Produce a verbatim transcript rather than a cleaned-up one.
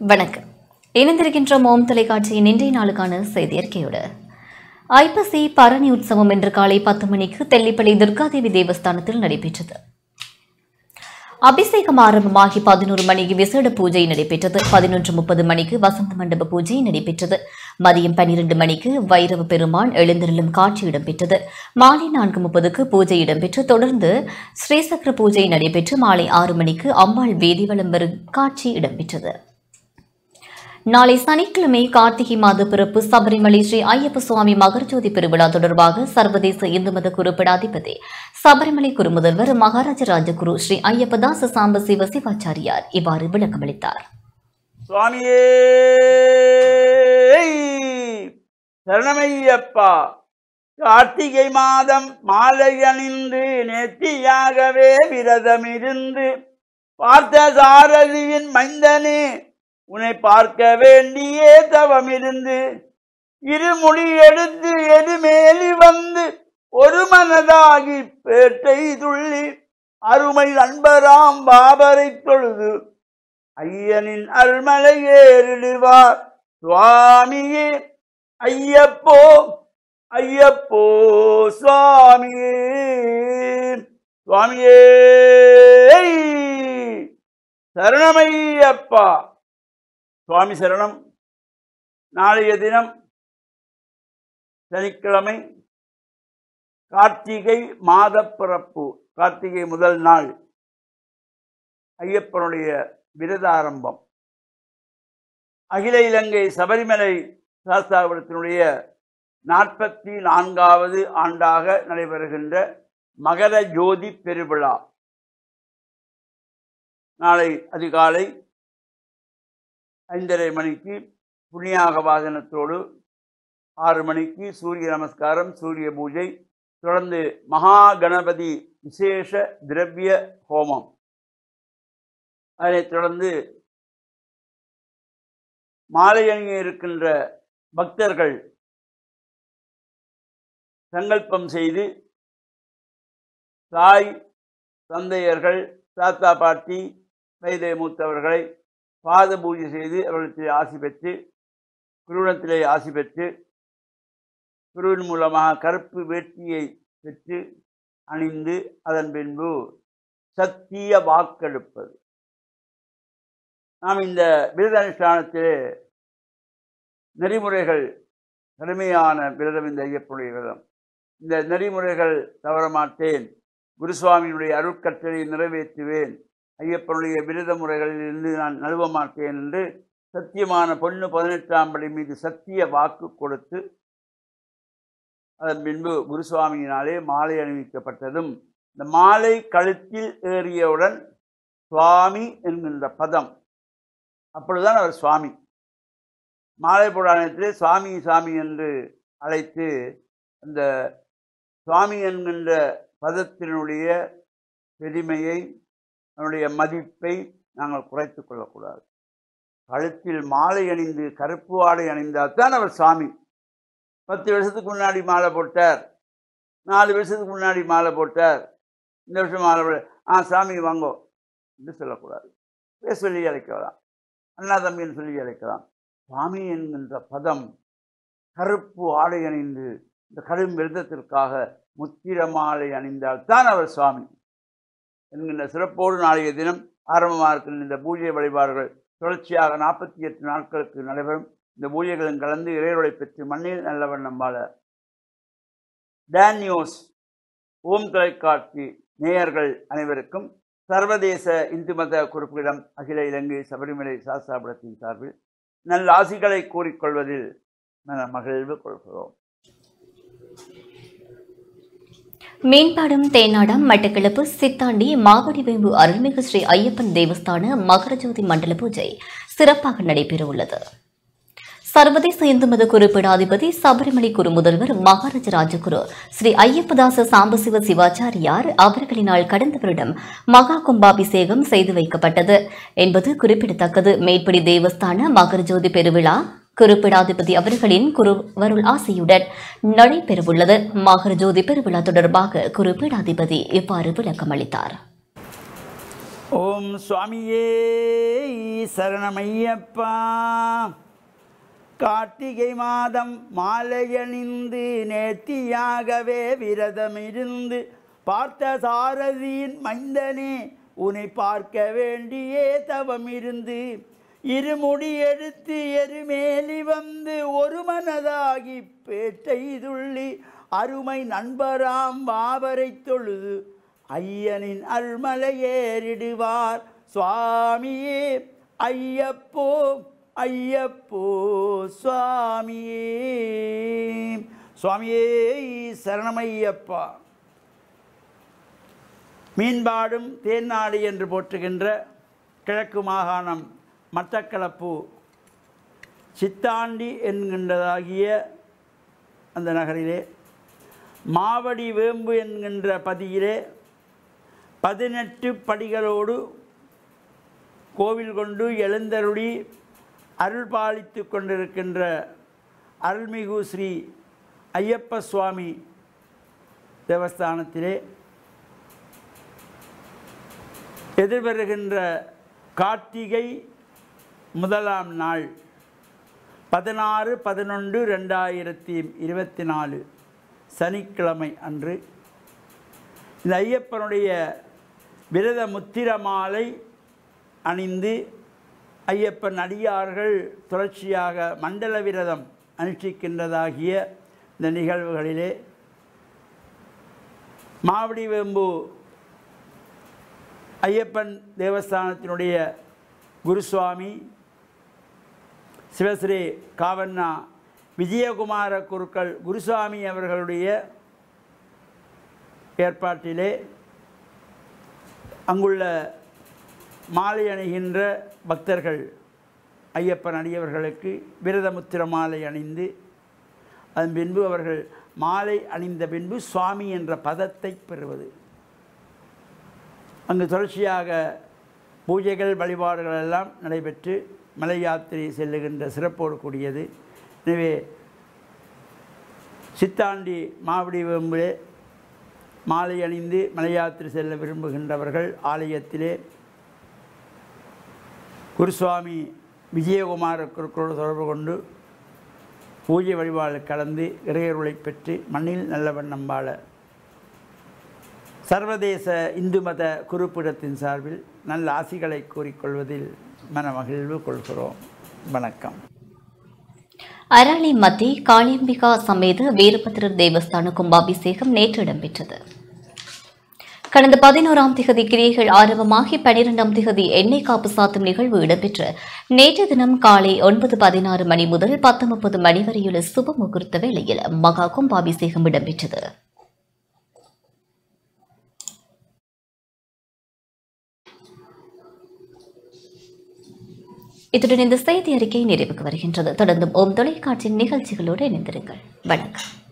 வணக்கம். இணைந்திருக்கின்ற மோம் தொலைக்காட்சியின் இன்றைய நாளுக்கான செய்தி அறிக்கையோடு ஐப்பசி பரணி உற்சவம் இன்று காலை பத்து மணிக்கு தெல்லிப்பள்ளி துர்காதேவி தேவஸ்தானத்தில் நடைபெற்றது. அபிஷேகம் ஆரம்பமாகி பதினோரு மணிக்கு விசேட பூஜை நடைபெற்றது. பதினொன்று முப்பது மணிக்கு வசந்த மண்டப பூஜை நடைபெற்றது. மதியம் பன்னிரண்டு மணிக்கு வைரவ பெருமான் எழுந்தருளும் காட்சி இடம்பெற்றது. மாலை நான்கு முப்பதுக்கு பூஜை இடம்பெற்று தொடர்ந்து ஸ்ரீசக்கர பூஜை நடைபெற்று மாலை ஆறு மணிக்கு அம்பாள் வேதிவலம் வரும் காட்சி இடம்பெற்றது. நாளை சனிக்கிழமை கார்த்திகை மாத பிறப்பு சபரிமலை ஸ்ரீ ஐயப்ப சுவாமி மகரஜோதி பெருவிழா தொடர்பாக சர்வதேச இந்து மத குருப்பீடாதிபதி சபரிமலை குருமுதல்வர் மகாராஜ ராஜகுரு ஸ்ரீ ஐயப்பதாச சாம்ப சிவ சிவாச்சாரியார் இவ்வாறு விளக்கமளித்தார். சுவாமியே சரணமையப்பா, கார்த்திகை மாதம் மாலை அணிந்து நேர்த்தியாகவே விரதமிருந்து பார்த்த சாரதியின் மைந்தனே, உன்னை பார்க்க வேண்டியே தவமிருந்து இருமொழி எடுத்து எருமேலி வந்து ஒரு மனதாகி பேட்டை துள்ளி அருமை நண்பராம் பாபரை தொழுது ஐயனின் அருள்மலை ஏறிடுவார். சுவாமியே ஐயப்போ ஐயப்போ சுவாமியே சுவாமியே சரணமையப்பா. சுவாமி சரணம். நாளைய தினம் சனிக்கிழமை கார்த்திகை மாத பிறப்பு, கார்த்திகை முதல் நாள் ஐயப்பனுடைய விரத ஆரம்பம். அகில இலங்கை சபரிமலை சாஸ்தாபுரத்தினுடைய நாற்பத்தி நான்காவது ஆண்டாக நடைபெறுகின்ற மகர ஜோதி பெருவிழா நாளை அதிகாலை ஐந்தரை மணிக்கு புண்ணியாக வாதனத்தோடு ஆறு மணிக்கு சூரிய நமஸ்காரம், சூரிய பூஜை, தொடர்ந்து மகா கணபதி விசேஷ திரவிய ஹோமம். அதனைத் தொடர்ந்து மாலை அணிய இருக்கின்ற பக்தர்கள் சங்கல்பம் செய்து தாய் தந்தையர்கள், தாத்தா பாட்டி, வயதை மூத்தவர்களை பாத பூஜை செய்து அவர்களிடத்திலே ஆசி பெற்று குருவிடத்திலே ஆசி பெற்று குருவின் மூலமாக கருப்பு வேட்டியை பெற்று அணிந்து அதன் பின்பு சத்திய வாக்கெடுப்பது. நாம் இந்த விரத அனுஷ்டானத்திலே நெறிமுறைகள், கடுமையான விரதம் இந்த ஐயப்பனுடைய விரதம். இந்த நெறிமுறைகள் தவறமாட்டேன், குருசுவாமியினுடைய அருட்கட்டளை நிறைவேற்றுவேன், ஐயப்பனுடைய விரத முறைகளில் இருந்து நான் நழுவ மாட்டேன் என்று சத்தியமான பொண்ணு பதினெட்டாம் படி மீது சத்திய வாக்கு கொடுத்து அதன் பின்பு குருசுவாமியினாலே மாலை அணிவிக்கப்பட்டதும், இந்த மாலை கழுத்தில் ஏறியவுடன் சுவாமி என்கின்ற பதம், அப்பொழுதுதான் அவர் சுவாமி. மாலை புராணத்திலே சுவாமி சாமி என்று அழைத்து அந்த சுவாமி என்கின்ற பதத்தினுடைய பெருமையை, அதனுடைய மதிப்பை நாங்கள் குறைத்து கொள்ளக்கூடாது. கழுத்தில் மாலை அணிந்து கருப்பு ஆடை அணிந்தால் தான் அவர் சாமி. பத்து வருஷத்துக்கு முன்னாடி மாலை போட்டார், நாலு வருஷத்துக்கு முன்னாடி மாலை போட்டார், இந்த வருஷம் மாலை போட ஆ சாமி வாங்கோ என்று சொல்லக்கூடாது. பேர் சொல்லி அழைக்கலாம், அண்ணா தம்பின்னு சொல்லி அழைக்கலாம். சுவாமி என்கின்ற பதம், கருப்பு ஆடை அணிந்து இந்த கடும் விரதத்திற்காக முத்திர மாலை அணிந்தால் தான் அவர் சுவாமி என்கின்ற சிறப்போடு நாளைய தினம் ஆரம்பமாக இருக்கின்ற இந்த பூஜை வழிபாடுகள் தொடர்ச்சியாக நாற்பத்தி எட்டு நாட்களுக்கு நடைபெறும். இந்த பூஜைகளும் கலந்து இறைவரை பெற்று மண்ணில் நல்லவண்ணம் வாழ டான் நியூஸ் ஓம் தொலைக்காட்சி நேயர்கள் அனைவருக்கும் சர்வதேச இந்து மத குறிப்பிடம் அகில இலங்கை சபரிமலை சாஸ்தாபுரத்தின் சார்பில் நல்ல ஆசிகளை கூறிக்கொள்வதில் மகிழ்வு கொள்கிறோம். மீன்பாடும் தேனாடம் மட்டக்களப்பு சித்தாண்டி மாவடிவேம்பு அருள்மிகு ஸ்ரீ ஐயப்பன் தேவஸ்தான மகரஜோதி மண்டல பூஜை சிறப்பாக நடைபெறவுள்ளது. சர்வதேச இந்து மத குருப்பீடாதிபதி சபரிமலை குரு முதல்வர் மகாராஜ ராஜகுரு ஸ்ரீ ஐயப்பதாச சாம்பசிவ சிவாச்சாரியார் அவர்களினால் கடந்த வருடம் மகா கும்பாபிஷேகம் செய்து வைக்கப்பட்டது என்பது குறிப்பிடத்தக்கது. மேற்படி தேவஸ்தான மகரஜோதி பெருவிழா குருப்பீடாதிபதி அவர்களின் குருவருள் ஆசையுடன் நடைபெறவுள்ளது. மகரஜோதி பெருவிழா தொடர்பாக குருப்பீடாதிபதி இவ்வாறு விளக்கம் அளித்தார். ஓம் சுவாமியே சரணமையப்பா. கார்த்திகை மாதம் மாலையணிந்து நேர்த்தியாகவே விரதமிருந்து பார்த்த சாரதியின் மைந்தனே உன்னை பார்க்க வேண்டியே தவமிருந்து இருமுடி எடுத்து எருமேலி வந்து ஒரு மனதாகி பேட்டை துள்ளி அருமை நண்பராம் பாவரை தொழுது ஐயனின் அருள்மலை ஏறிடுவார் சுவாமியே ஐயப்போ ஐயப்போ சுவாமியே. சுவாமியே சரணமையப்பா. மீன்பாடும் தேன்னாடு என்று போற்றுகின்ற கிழக்கு மாகாணம் மட்டக்களப்பு சித்தாண்டி என்கின்றதாகிய அந்த நகரிலே மாவடி வேம்பு என்கின்ற பதியிலே பதினெட்டு படிகளோடு கோவில் கொண்டு எழுந்தருளி அருள் பாலித்து கொண்டிருக்கின்ற அருள்மிகு ஸ்ரீ ஐயப்ப சுவாமி தேவஸ்தானத்திலே எதிர்வருகின்ற கார்த்திகை முதலாம் நாள் பதினாறு பதினொன்று ரெண்டாயிரத்தி இருபத்தி நாலு சனிக்கிழமை அன்று இந்த ஐயப்பனுடைய விரத முத்திர மாலை அணிந்து ஐயப்பன் அடியார்கள் தொடர்ச்சியாக மண்டல விரதம் அனுஷ்டிக்கின்றதாகிய இந்த நிகழ்வுகளிலே மாவடி வேம்பு ஐயப்பன் தேவஸ்தானத்தினுடைய குருசுவாமி சிவஸ்ரீ காவண்ணா விஜயகுமார குருக்கள் குருசுவாமி அவர்களுடைய ஏற்பாட்டிலே அங்குள்ள மாலை அணிகின்ற பக்தர்கள் ஐயப்பன் அடியவர்களுக்கு விரதமுத்திர மாலை அணிந்து அதன் பின்பு அவர்கள் மாலை அணிந்த பின்பு சுவாமி என்ற பதத்தை பெறுவது. அங்கு தொடர்ச்சியாக பூஜைகள் வழிபாடுகள் எல்லாம் நடைபெற்று மலை யாத்திரை செல்லுகின்ற சிறப்போடு கூடியது. எனவே சித்தாண்டி மாவடி வேம்பிலே மாலை அணிந்து மலை யாத்திரை செல்ல விரும்புகின்றவர்கள் ஆலயத்திலே குருசுவாமி விஜயகுமார குருக்களோடு தொடர்பு கொண்டு பூஜை வழிபாடு கலந்து இறையருளை பெற்று மண்ணில் நல்ல வண்ணம் வாழ சர்வதேச இந்து மத குருப்பிடத்தின் சார்பில் நல்ல ஆசிகளை கூறிக்கொள்வதில் மன மகிழ்வு கொள்கிறோம். வணக்கம். அராளி மத்தி காளியம்பிகா சமேத வீரபத்திரர் தேவஸ்தான கும்பாபிஷேகம் நேற்று இடம்பெற்றது. கடந்த பதினோராம் திகதி கிரியைகள் ஆரம்பமாகி பனிரெண்டாம் திகதி எண்ணெய் காப்பு சாத்தும் நிகழ்வு இடம்பெற்று நேற்று தினம் காலை ஒன்பது பதினாறு மணி முதல் பத்து முப்பது மணி வரையுள்ள சுப முகூர்த்த வேளையில் மகா கும்பாபிஷேகம் இடம்பெற்றது. இத்துடன் இந்த செய்தி அறிக்கை நிறைவுக்கு வருகின்றது. தொடர்ந்தும் ஓம் தொலைக்காட்சி நிகழ்ச்சிகளோடு இணைந்திருங்கள். வணக்கம்.